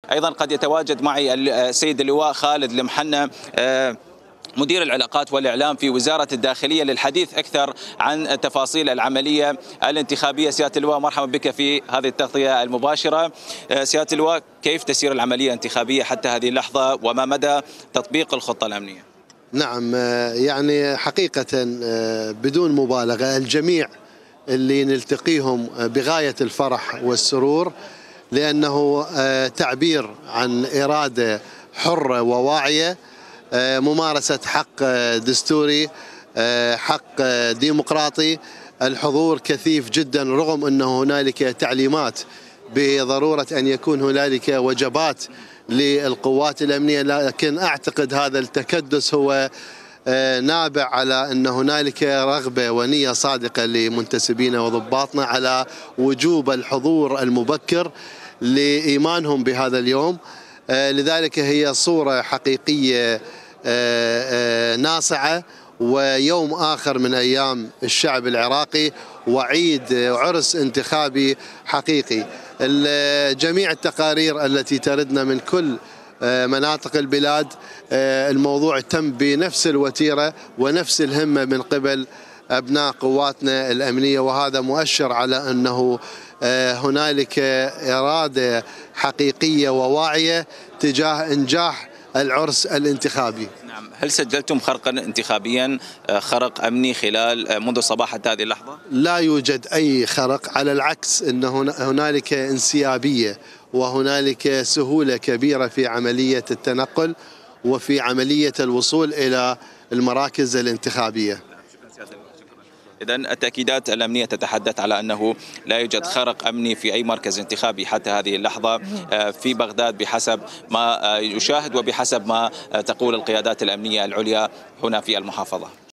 أيضا قد يتواجد معي السيد اللواء خالد المحنى مدير العلاقات والإعلام في وزارة الداخلية للحديث أكثر عن تفاصيل العملية الانتخابية. سيادة اللواء مرحبا بك في هذه التغطية المباشرة. سيادة اللواء، كيف تسير العملية الانتخابية حتى هذه اللحظة وما مدى تطبيق الخطة الأمنية؟ نعم، يعني حقيقة بدون مبالغة الجميع اللي نلتقيهم بغاية الفرح والسرور، لأنه تعبير عن إرادة حرة وواعية، ممارسة حق دستوري، حق ديمقراطي. الحضور كثيف جدا رغم أنه هنالك تعليمات بضرورة أن يكون هنالك وجبات للقوات الأمنية، لكن أعتقد هذا التكدس هو نابع على أن هنالك رغبة ونية صادقة لمنتسبينا وضباطنا على وجوب الحضور المبكر لإيمانهم بهذا اليوم. لذلك هي صورة حقيقية ناصعة، ويوم آخر من أيام الشعب العراقي، وعيد عرس انتخابي حقيقي. جميع التقارير التي تردنا من كل مناطق البلاد، الموضوع تم بنفس الوتيرة ونفس الهمة من قبل أبناء قواتنا الأمنية، وهذا مؤشر على أنه هنالك إرادة حقيقية وواعية تجاه إنجاح العرس الانتخابي. نعم، هل سجلتم خرقا انتخابيا، خرق أمني خلال منذ صباح حتى هذه اللحظة؟ لا يوجد أي خرق، على العكس أن هنالك انسيابية وهنالك سهولة كبيرة في عملية التنقل وفي عملية الوصول إلى المراكز الانتخابية. إذن التأكيدات الأمنية تتحدث على أنه لا يوجد خرق أمني في أي مركز انتخابي حتى هذه اللحظة في بغداد، بحسب ما يشاهد وبحسب ما تقول القيادات الأمنية العليا هنا في المحافظة.